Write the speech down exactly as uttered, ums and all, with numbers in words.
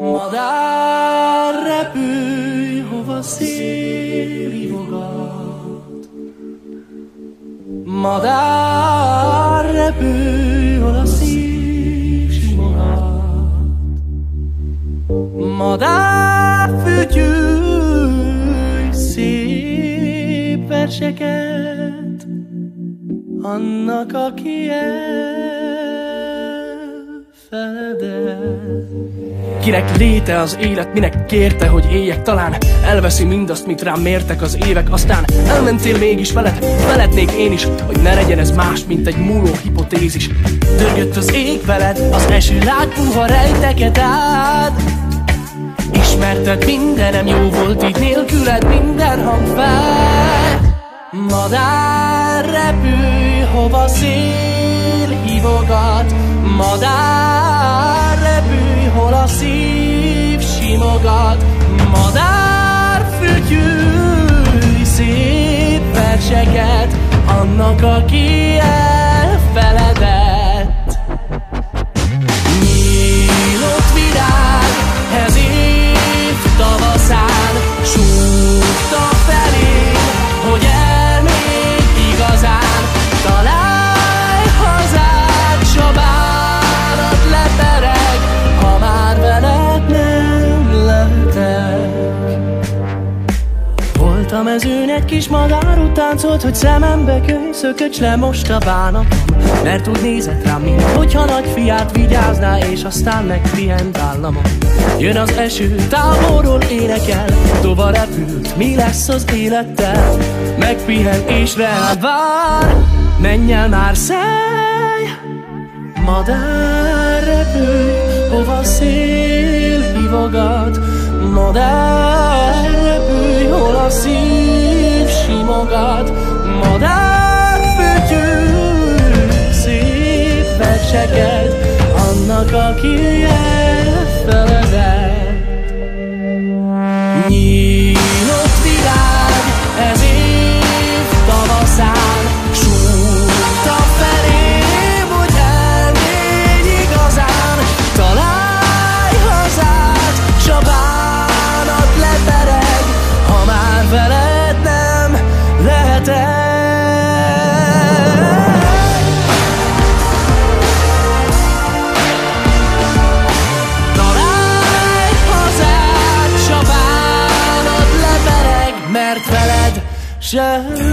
Madár, repülj, hova szél hívogat. Madár, repülj, hol a szív simogat. Madár, fütyülj szép verseket annak, aki elfeledett. Kinek léte az élet, minek kérte, hogy éljek? Talán elveszi mindazt, mit rám mértek az évek. Aztán elmentél mégis veled, felednék én is, hogy ne legyen ez más, mint egy múló hipotézis. Dörgött az ég veled, az eső lágy puha rejteket át. Ismerted, mindenem jó volt, így nélküled minden hang fel. Madár, repülj, hova szél hívogat. Madár, repülj, hol a szív simogat. Madár, fütyülj szép verseket annak, aki elfeledett. Nyílott virág ez év tavaszán, súgta felém, hogy elmégy igazán. Találj hazát, s a bánat lepereg, ha már veled nem lehetek. Volt a mezőn egy kis madár, úgy táncolt, hogy szemembe köny, szököcs le most a bánatom, mert úgy nézett rám, mint hogyha nagy fiát vigyázná, és aztán megpihent államom. Jön az eső, távolról énekel, tova repült, mi lesz az élettel. Megpihen és reád vár, menj el már, szállj! Madár, repülj, hova szél hívogat. Madár, repülj, hol a szív simogat. Madár, fütyülj szép verseket annak, aki elfeledett. Nyílott virág ez év tavaszán, súgta felém, hogy elmégy igazán. Találj hazát, s a bánat lepereg, ha már veled nem lehetek. Mert veled sem